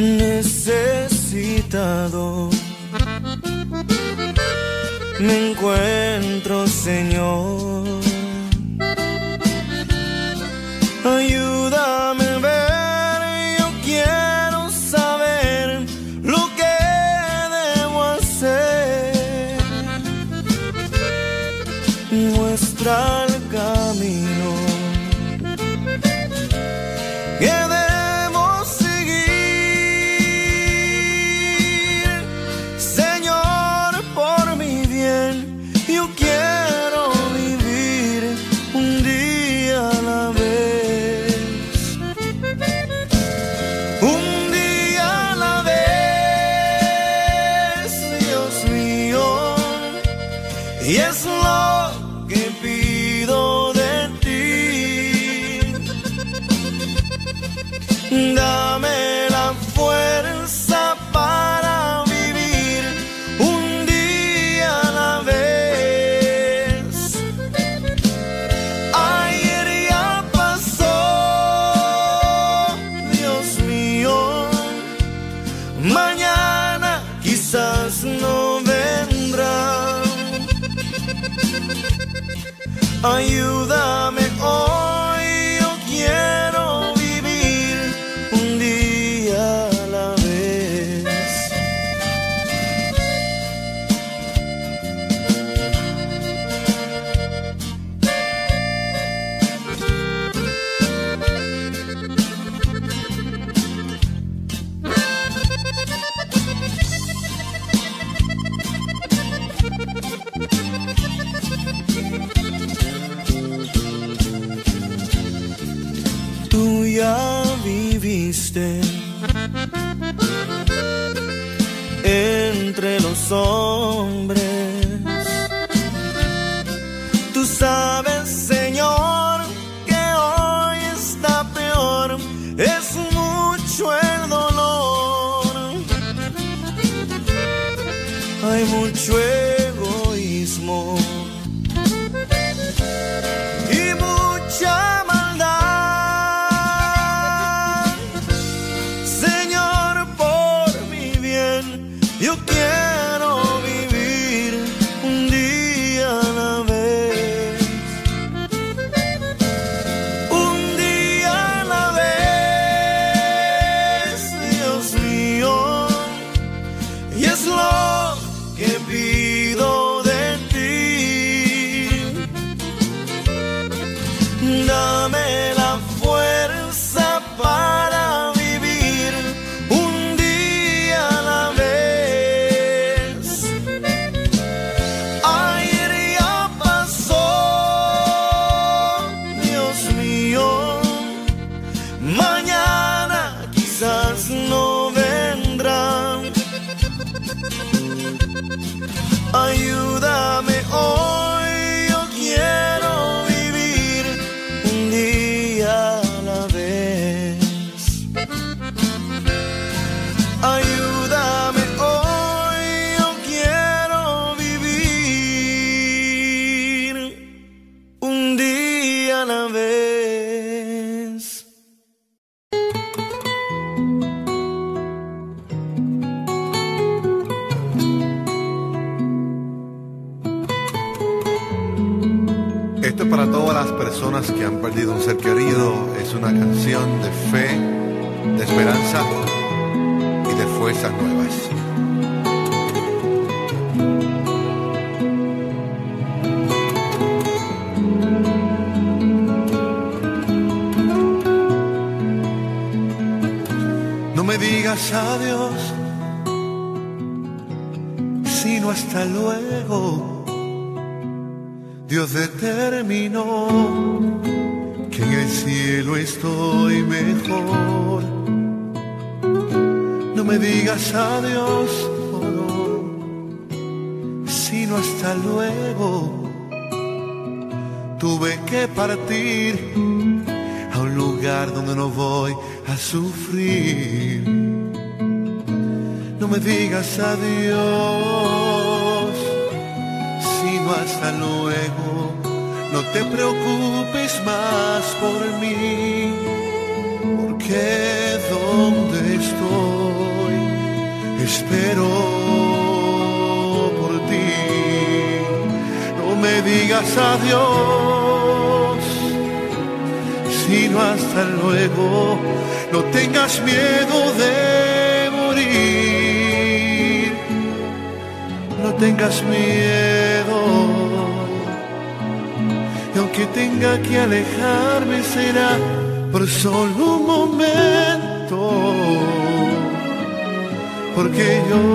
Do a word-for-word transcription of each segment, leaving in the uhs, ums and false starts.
necesitado me encuentro, Señor. Ayúdame a ver, yo quiero saber lo que debo hacer. Muestra el camino que debo seguir, Señor, por mi bien. Yo quiero vivir un día a la vez, un día a la vez, Dios mío, y es lo que pido de ti. Dame la fuerza para vivir un día a la vez. Ayer ya pasó, Dios mío, mañana quizás no vendrá. Ayúdame hoy, yo quiero vivir un día a la vez. Tú ya viviste entre los hombres. Tú sabes, Señor, que hoy está peor. Es mucho el dolor. Hay mucho egoísmo y mucha maldad. Señor, por mi bien, yo quiero vivir un día a la vez, un día a la vez, Dios mío, y es lo que pido de ti. Dame la fuerza para vivir un día a la vez. Ayer ya pasó, Dios mío, mañana quizás no vendrá. Ayúdame hoy, yo quiero vivir un día a la vez. Ayúdame hoy, yo quiero vivir un día a la vez. Esto es para todas las personas que han perdido un ser querido. Es una canción de fe, de esperanza y de fuerzas nuevas. No me digas adiós, sino hasta luego. Dios determinó que en el cielo estoy mejor. No me digas adiós, oh no, sino hasta luego. Tuve que partir a un lugar donde no voy a sufrir. No me digas adiós, sino hasta luego. No te preocupes más por mí, porque donde estoy espero por ti. No me digas adiós, sino hasta luego. No tengas miedo de morir, no tengas miedo. Y aunque tenga que alejarme, será por solo un momento, porque yo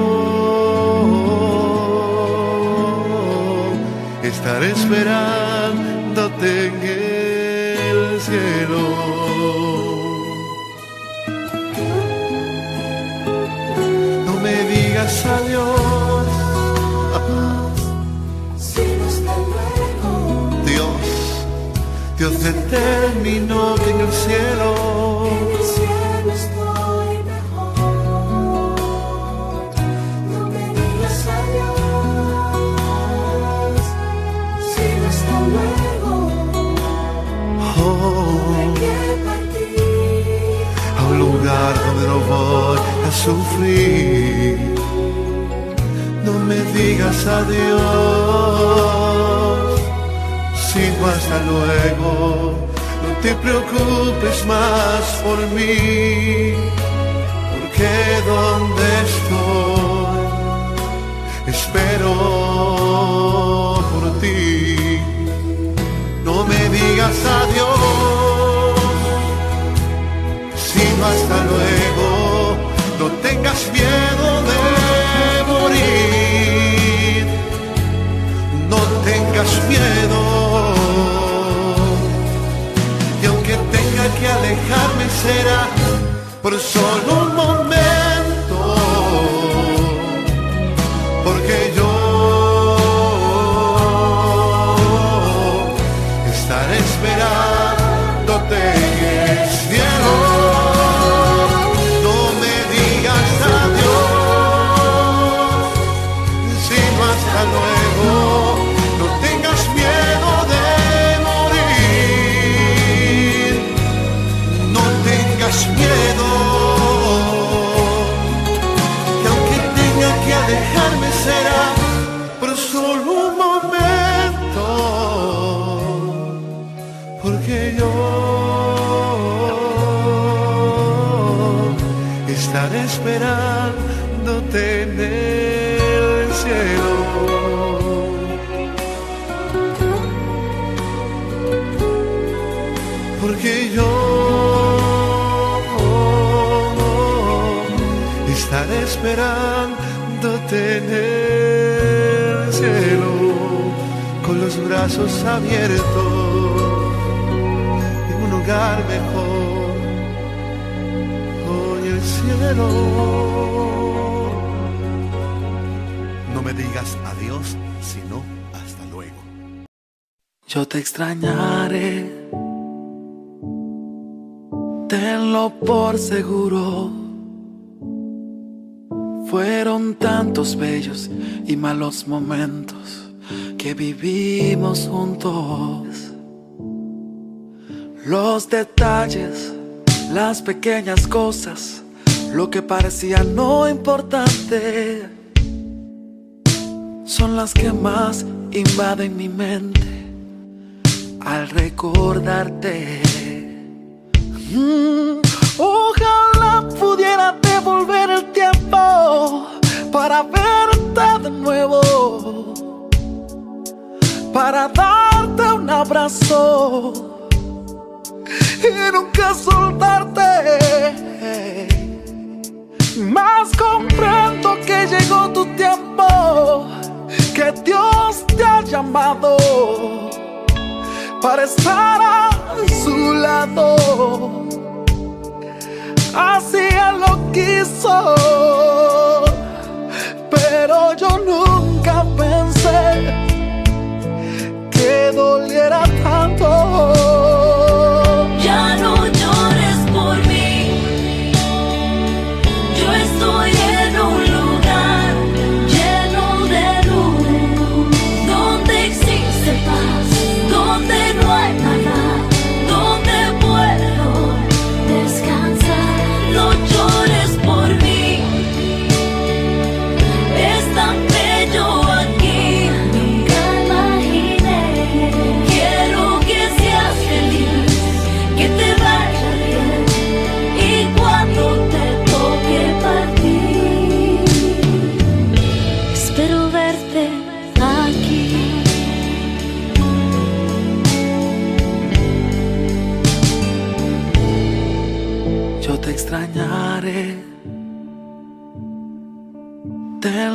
estaré esperándote en el cielo. No me digas adiós, Dios, Dios determinó que en el cielo, en el cielo estoy mejor. No me digas adiós, sino hasta luego. oh, Hay que partir a un lugar donde no voy a sufrir. No me digas adiós, sino hasta luego. No te preocupes más por mí, porque donde estoy espero por ti. No me digas adiós, sino hasta luego. No tengas miedo de morir, no tengas miedo. Y aunque tenga que alejarme, será por solo un momento, porque yo estaré esperándote en el cielo. No me digas adiós, sino hasta luego. No tengas miedo de morir, no tengas miedo. Que aunque tenga que alejarme, será por solo un momento, porque yo estaré esperándote en el cielo. Porque yo estaré esperándote en el cielo, con los brazos abiertos, en un lugar mejor, hoy el cielo. No me digas adiós, sino hasta luego. Yo te extrañaré, tenlo por seguro. Fueron tantos bellos y malos momentos que vivimos juntos. Los detalles, las pequeñas cosas, lo que parecía no importante, son las que más invaden mi mente al recordarte. Mm, ojalá pudiera devolver el tiempo para verte de nuevo, para darte un abrazo y nunca soltarte. Mas comprendo que llegó tu tiempo, que Dios te ha llamado para estar a su lado. Así Él lo quiso, pero yo nunca pensé que doliera tanto. Ya no llores por mí, yo estoy en un lugar lleno de luz, donde existe paz, donde no hay maldad, donde puedo descansar. No llores por mí,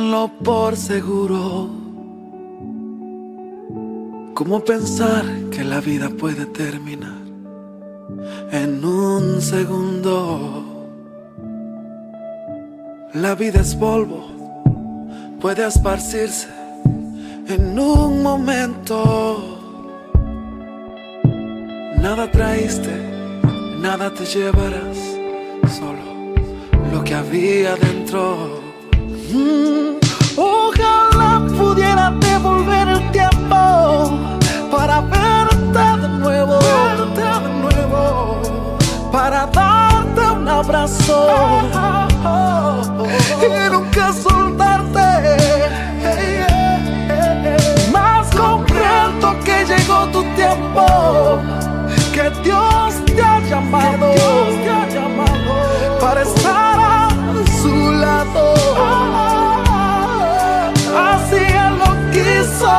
tenlo por seguro. ¿Cómo pensar que la vida puede terminar en un segundo? La vida es polvo, puede esparcirse en un momento. Nada traíste, nada te llevarás, solo lo que había dentro. Mm, ojalá pudiera devolver el tiempo para verte de nuevo, verte de nuevo, para darte un abrazo y nunca soltarte. Más comprendo que llegó tu tiempo, que Dios te ha llamado, Dios te ha llamado para estar a su lado. Así Él lo quiso,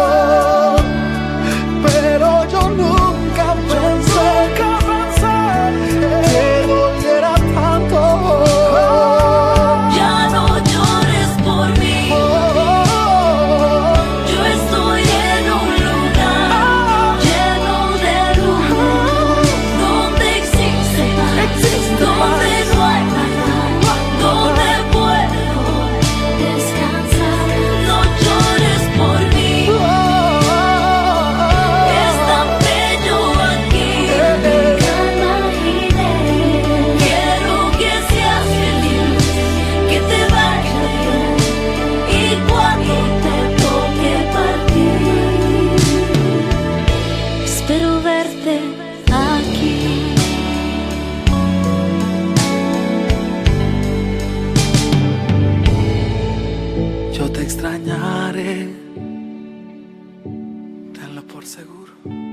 pero yo nunca pensé, nunca pensé que doliera tanto. Ya no llores por mí. Yo estoy en un lugar lleno de luz, donde existe paz, donde no hay nada, donde puedo descansar. No llores por mí. Es tan bello aquí, nunca imaginé. Quiero que seas feliz, que te vaya bien, y cuando te toque partir, espero verte aquí. Yo te extrañaré, tenlo por seguro.